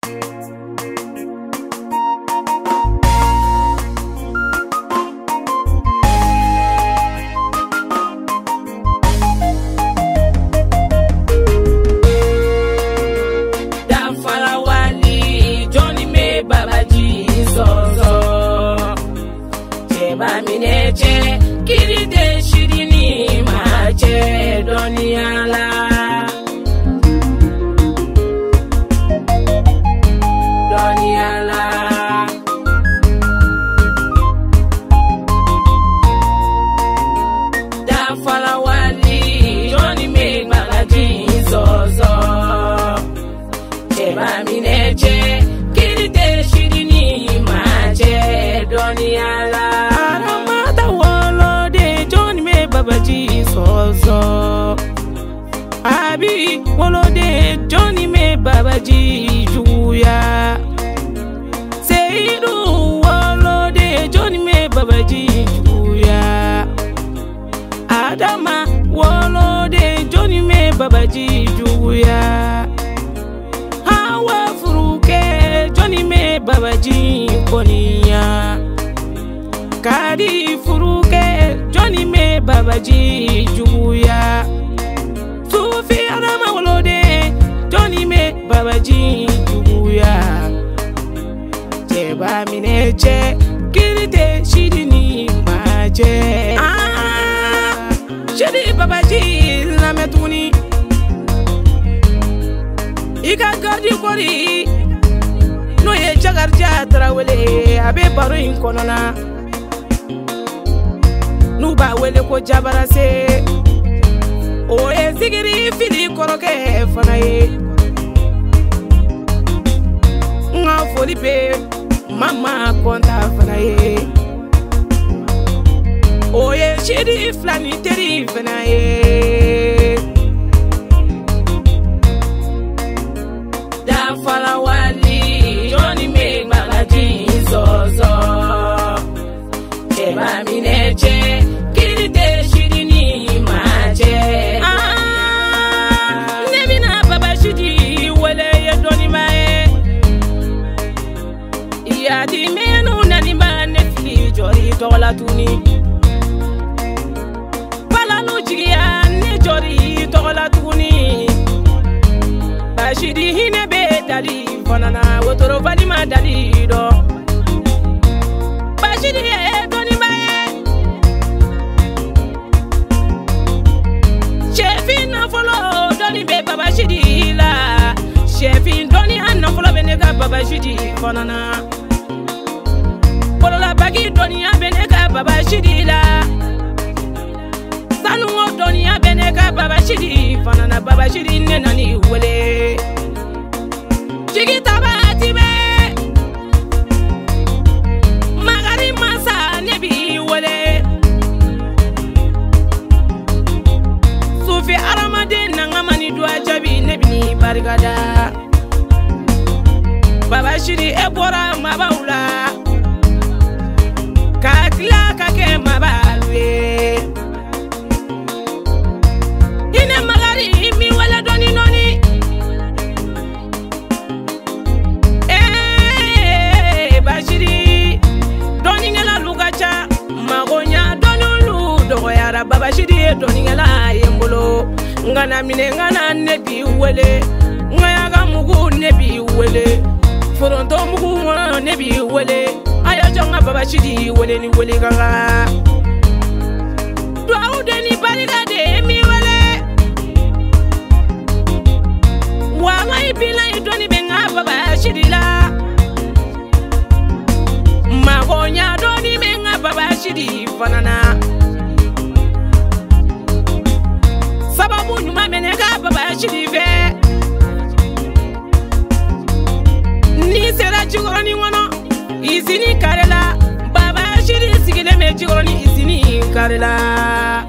Kiri de shirini mache doniala da fala wali Johnny me bagaji zozo cheba mineche kiri de shirini mache doniala Babaji so Abi wolode Johnny me Babaji juya Seidu wolode Johnny me Babaji juya Adama wolode Johnny me Babaji juya Hawa furuke Johnny me Babaji koniya Kadi furuke Johnny me Babaji juya Sufi arama wolode Johnny me Babaji juya Cheba mineche kirite shidini mache Shidi Babaji la metuni Ika gardi kori No ye jagarja trawele abe baro inkonona Nuba wele ko jabarase o e zikiri fili koroke fanaye nga foli be mama konta fanaye o e shidi flani teri fanaye da fala wali Johnny me bagaji zozo cheba mineche kiri de shirini mache nebina baba shidi wele ye doni mae ya di menu nani ba nefli jori tola tuni pala lojiya ne jori tola tuni bashidi hine be dali fanana wotoro valima dali do bashidi e doni Babashidi la Chefin doni anna folo benega Babashidi fanana Polola bagi doni benega Babashidi la Sanu doni benega Babashidi fanana Babashidi nenani wele Jigita batibe Magari masa nebi wele Sufi aramade nangamani dua jabi nebini barigada Babashidi ebora mabaula Kakla kake mabalwe Ine magari mi wala doni noni Bashidi doni ngela lugacha magonya donulu dogoyara Babashidi doni ngela yembolo ngana mine ngana nebi wele ngayaga mugu nebi wele foronto mugu nebi wele aya jonga Babashidi wele ni wele gaga dwa udeni bariga de mi wele wala ibila idoni benga Babashidi la magonya doni benga Babashidi fanana sababu nyuma menega Babashidi ve ni sera jigoroni wono izini karela Babashidi sigile me jigoroni izini karela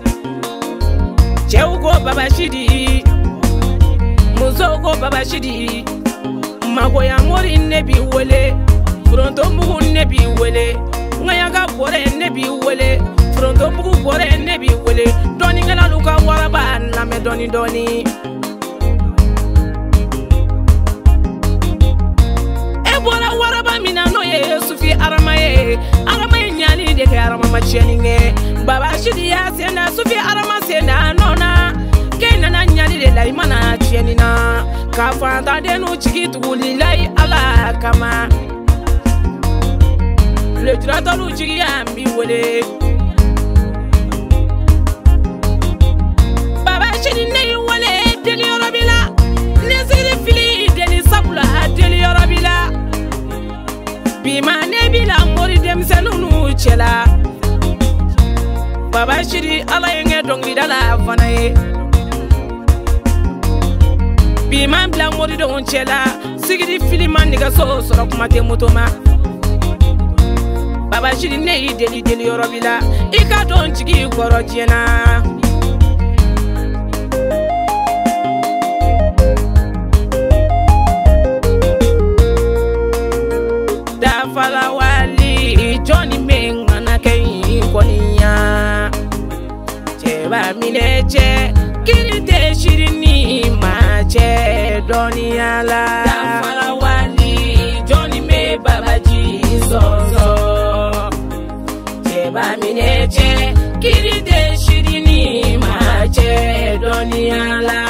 cheugo Babashidi muzogo Babashidi magoya ngori nebi wele fronto mugu nebi wele ngayaga bore nebi wele fronto mugu bore nebi wele doni ngala luka waraba na me doni mina no ye SUFFI aramaye nyali de ke arama macheninge baba shidi ya senda SUFFI arama senda nona kena na nyali de la imana chenina ka fanta de no chikitu lilai ala kama le trato lu chigi ambi wole baba shidi ne wole deli yorobila ne ziri fili deli sabula deli yorobila bima ne bila mori dem senunu chela baba shidi ala yenge dongli dala fanaye bima bila mori don chela sigidi fili man niga so soro kuma te motoma baba shidi ne deli yorobila ika don chigi koro jena da fala wali Johnny mengana kei konia cheba mineche kirite shirini mache doniala da fala wali Johnny me babaji zozo cheba mineche kirite shirini mache doniala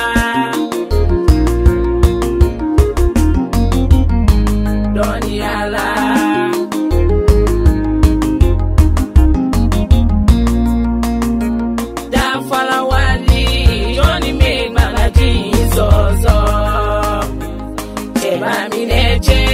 Cheba mineche